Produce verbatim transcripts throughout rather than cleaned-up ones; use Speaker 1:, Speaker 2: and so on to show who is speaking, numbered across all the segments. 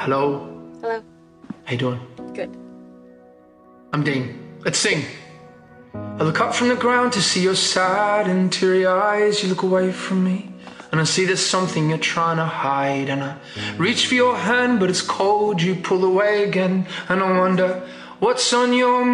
Speaker 1: Hello?
Speaker 2: Hello.
Speaker 1: How you doing?
Speaker 2: Good.
Speaker 1: I'm Dean. Let's sing. I look up from the ground to see your sad and teary eyes. You look away from me and I see there's something you're trying to hide. And I reach for your hand but it's cold. You pull away again and I wonder what's on your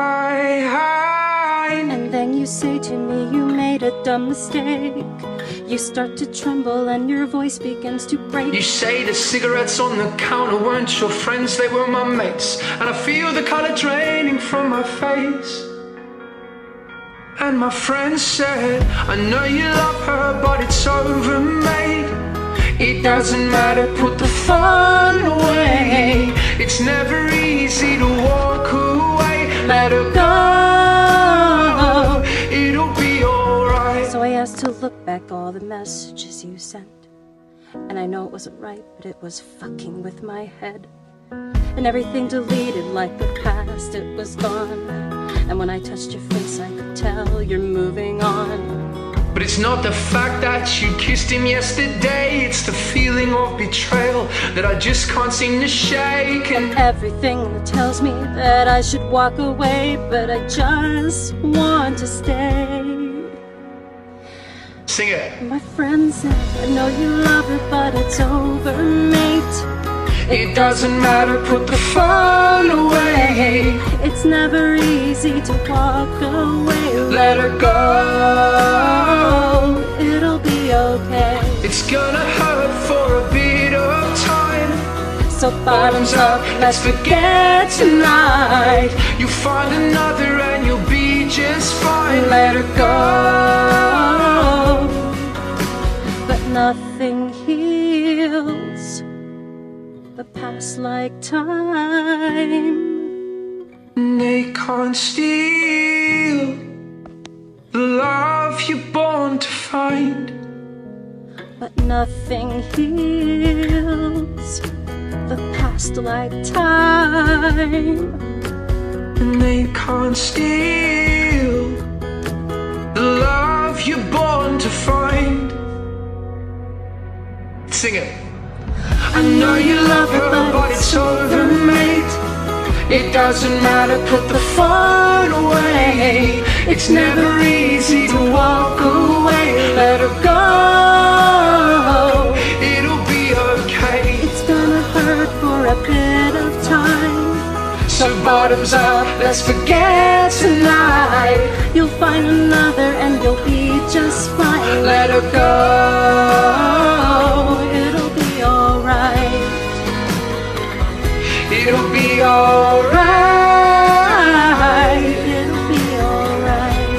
Speaker 1: mind.
Speaker 2: And then you say to me you made a dumb mistake. You start to tremble and your voice begins to break.
Speaker 1: You say the cigarettes on the counter weren't your friends, they were my mates. And I feel the colour draining from my face. And my friend said, I know you love her, but it's over, mate. It doesn't matter, put the fun away. It's never easy to walk away. Let her go, it'll be alright.
Speaker 2: So I asked to look back all the messages you sent. And I know it wasn't right, but it was fucking with my head. And everything deleted like the past, it was gone. And when I touched your face I could tell you're moving on.
Speaker 1: But it's not the fact that you kissed him yesterday, it's the feeling of betrayal that I just can't seem to shake.
Speaker 2: And everything that tells me that I should walk away, but I just want to stay.
Speaker 1: Sing it.
Speaker 2: My friend said, I know you love her, but it's over, mate.
Speaker 1: It doesn't matter, put the fun away.
Speaker 2: It's never easy to walk away.
Speaker 1: Let her go,
Speaker 2: it'll be okay.
Speaker 1: it's gonna hurt for a bit of time.
Speaker 2: So bottoms up, let's forget tonight.
Speaker 1: You find another and you'll be just fine. Let her go,
Speaker 2: but nothing heals the past like time.
Speaker 1: They can't steal the love you're born to find.
Speaker 2: But nothing heals the past like time.
Speaker 1: And they can't steal the love you're born to find. Sing it. I know you love her, but it's over, mate. It doesn't matter, put the fun away. It's never easy to walk away. Let her go, it'll be okay.
Speaker 2: It's gonna hurt for a bit of time.
Speaker 1: So bottoms up, let's forget tonight.
Speaker 2: You'll find another and you'll be just fine.
Speaker 1: Let her go,
Speaker 2: it'll be alright.
Speaker 1: it'll be alright.
Speaker 2: It'll be alright.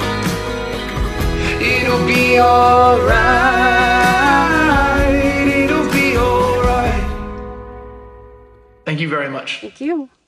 Speaker 1: It'll be alright. It'll be alright. Thank you very much.
Speaker 2: Thank you.